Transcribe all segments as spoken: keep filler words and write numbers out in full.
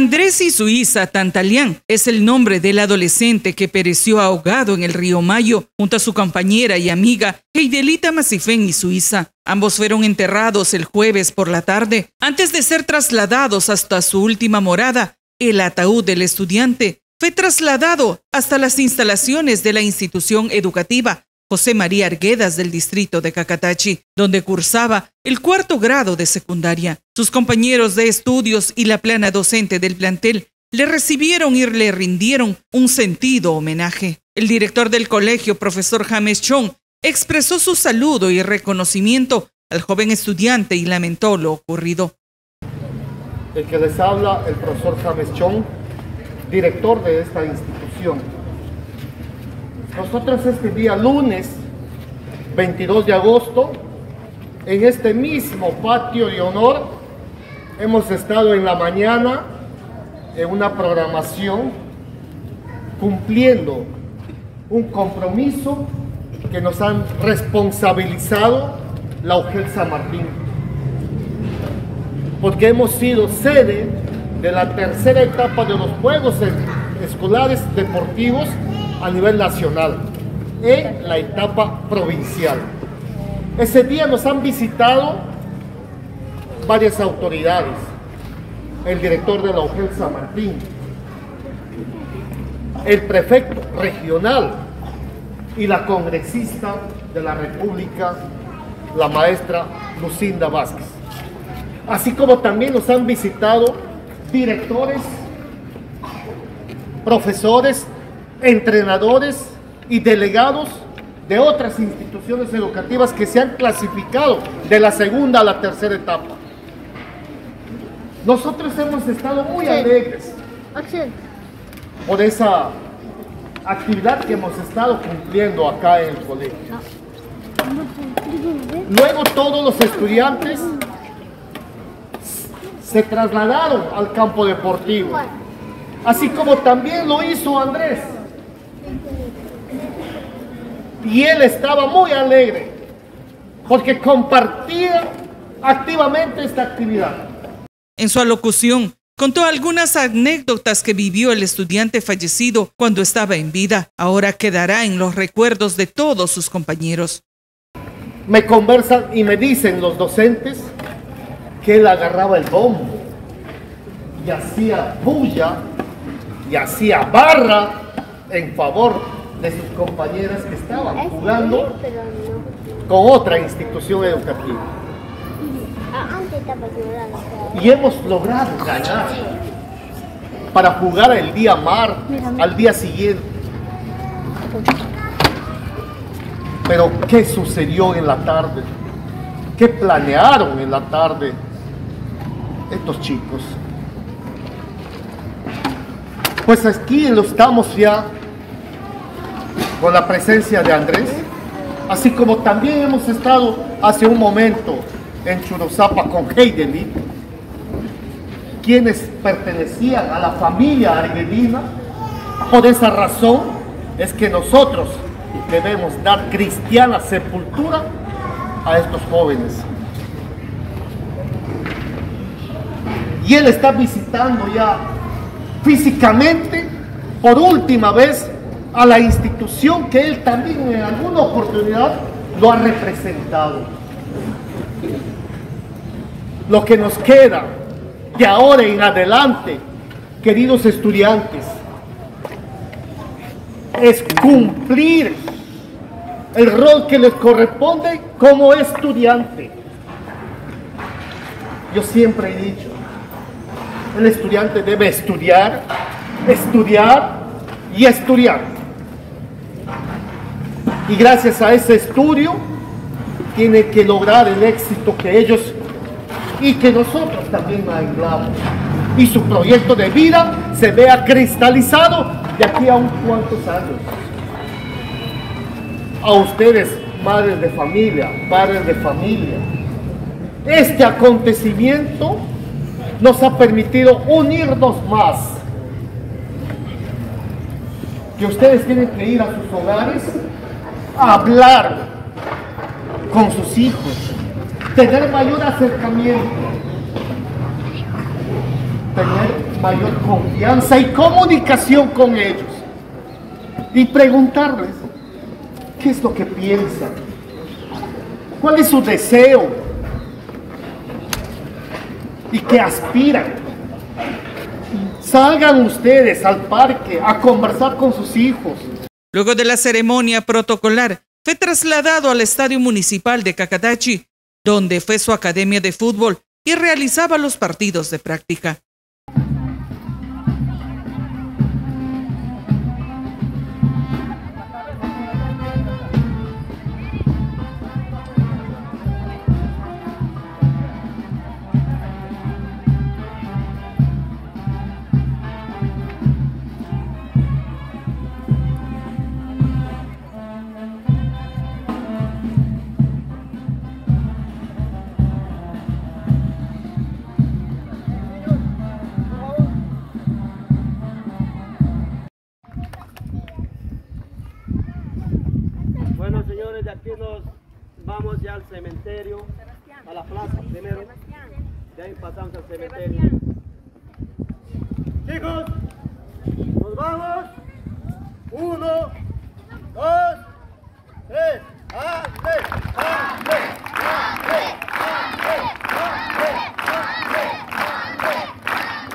Andrés Izuiza Tantalián es el nombre del adolescente que pereció ahogado en el río Mayo junto a su compañera y amiga Heidelita Masifén Izuiza. Ambos fueron enterrados el jueves por la tarde antes de ser trasladados hasta su última morada. El ataúd del estudiante fue trasladado hasta las instalaciones de la institución educativa José María Arguedas del distrito de Cacatachi, donde cursaba el cuarto grado de secundaria. Sus compañeros de estudios y la plana docente del plantel le recibieron y le rindieron un sentido homenaje. El director del colegio, profesor James Chong, expresó su saludo y reconocimiento al joven estudiante y lamentó lo ocurrido. El que les habla, el profesor James Chong, director de esta institución. Nosotros este día lunes veintidós de agosto, en este mismo patio de honor, hemos estado en la mañana en una programación cumpliendo un compromiso que nos han responsabilizado la U G E L San Martín, porque hemos sido sede de la tercera etapa de los Juegos Escolares Deportivos a nivel nacional, en la etapa provincial. Ese día nos han visitado varias autoridades, el director de la U G E L San Martín, el prefecto regional y la congresista de la República, la maestra Lucinda Vázquez. Así como también nos han visitado directores, profesores, entrenadores y delegados de otras instituciones educativas que se han clasificado de la segunda a la tercera etapa. Nosotros hemos estado muy alegres por esa actividad que hemos estado cumpliendo acá en el colegio. Luego todos los estudiantes se trasladaron al campo deportivo, así como también lo hizo Andrés. Y él estaba muy alegre porque compartía activamente esta actividad. En su alocución, contó algunas anécdotas que vivió el estudiante fallecido cuando estaba en vida. Ahora quedará en los recuerdos de todos sus compañeros. Me conversan y me dicen los docentes que él agarraba el bombo y hacía bulla y hacía barra en favor de sus compañeras que estaban jugando con otra institución educativa. Y hemos logrado ganar para jugar el día mar, al día siguiente. Pero ¿qué sucedió en la tarde? ¿Qué planearon en la tarde estos chicos? Pues aquí lo estamos ya con la presencia de Andrés, así como también hemos estado hace un momento en Churuzapa con Heidelita, quienes pertenecían a la familia arguedina. Por esa razón es que nosotros debemos dar cristiana sepultura a estos jóvenes. Y él está visitando ya físicamente por última vez a la institución que él también en alguna oportunidad lo ha representado. Lo que nos queda de ahora en adelante, queridos estudiantes, es cumplir el rol que les corresponde como estudiante. Yo siempre he dicho, el estudiante debe estudiar, estudiar y estudiar. Y gracias a ese estudio tiene que lograr el éxito que ellos y que nosotros también anhelamos. Y su proyecto de vida se vea cristalizado de aquí a unos cuantos años. A ustedes, madres de familia, padres de familia, este acontecimiento nos ha permitido unirnos más. Que ustedes tienen que ir a sus hogares a hablar con sus hijos, tener mayor acercamiento, tener mayor confianza y comunicación con ellos y preguntarles qué es lo que piensan, cuál es su deseo y qué aspiran. Salgan ustedes al parque a conversar con sus hijos. Luego de la ceremonia protocolar, fue trasladado al Estadio Municipal de Cacatachi, donde fue su academia de fútbol y realizaba los partidos de práctica. Bueno, señores, de aquí nos vamos ya al cementerio, a la plaza primero, de ahí pasamos al cementerio. Chicos, nos vamos. Uno, dos, tres. ¡Ande! ¡Ande! ¡Ande! ¡Ande! ¡Ande! ¡Ande!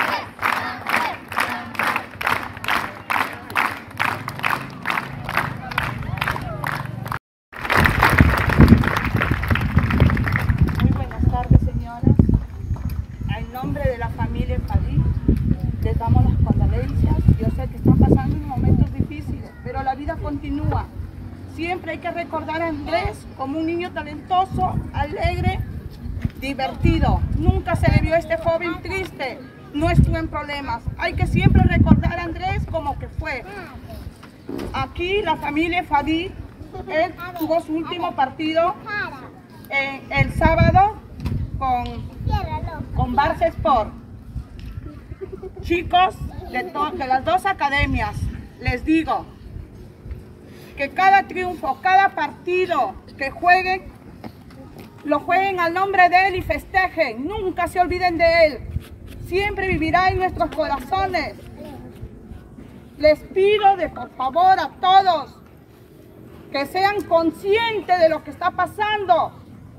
Les damos las condolencias. Yo sé que están pasando unos momentos difíciles, pero la vida continúa. Siempre hay que recordar a Andrés como un niño talentoso, alegre, divertido. Nunca se le vio a este joven triste, no estuvo en problemas. Hay que siempre recordar a Andrés como que fue. Aquí la familia Fadí, él tuvo su último partido eh, el sábado con, con Barça Sport. Chicos de, de las dos academias, les digo que cada triunfo, cada partido que jueguen, lo jueguen al nombre de él y festejen. Nunca se olviden de él. Siempre vivirá en nuestros corazones. Les pido de por favor a todos que sean conscientes de lo que está pasando.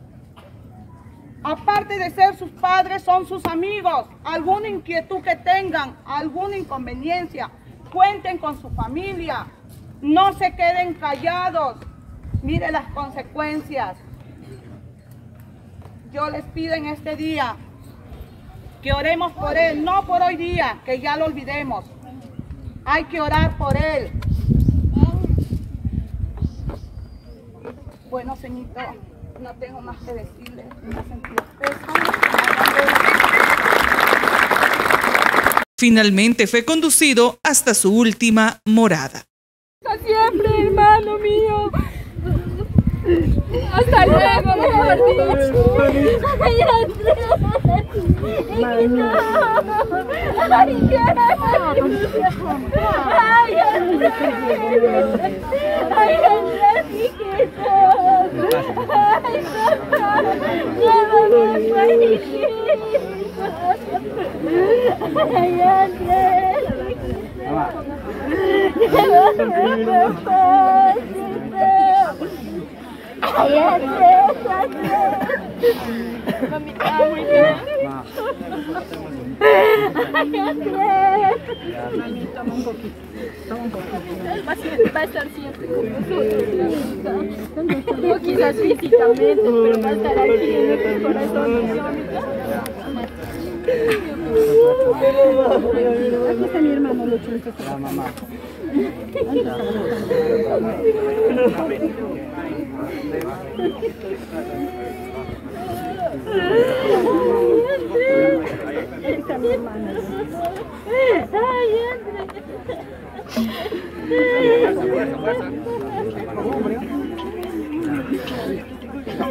Aparte de ser sus padres, son sus amigos. Alguna inquietud que tengan, alguna inconveniencia, cuenten con su familia. No se queden callados. Miren las consecuencias. Yo les pido en este día que oremos por él, no por hoy día, que ya lo olvidemos. Hay que orar por él. Bueno, señorito, no tengo más que decirle. Me ha sentido pésame. Finalmente fue conducido hasta su última morada. Hasta siempre, hermano mío. Hasta luego, mejor dicho. Ay, Andrés. Ay, Andrés. Ay, Andrés, hijito. Ay, papá. Llévame, hijito. Ay, Andrés. Llévame, papá. Ay, Andrés, Andrés. Mamita, muy bien. Ay, Andrés. Mami, toma un poquito. Toma un poquito. Va a, ser, va a estar siempre con nosotros, mamita. No quizás físicamente, pero va a estar aquí en nuestro corazón, mamita. Aquí está mi hermano Lucho. La mamá. Esta es mi hermana. Ay, Andrés.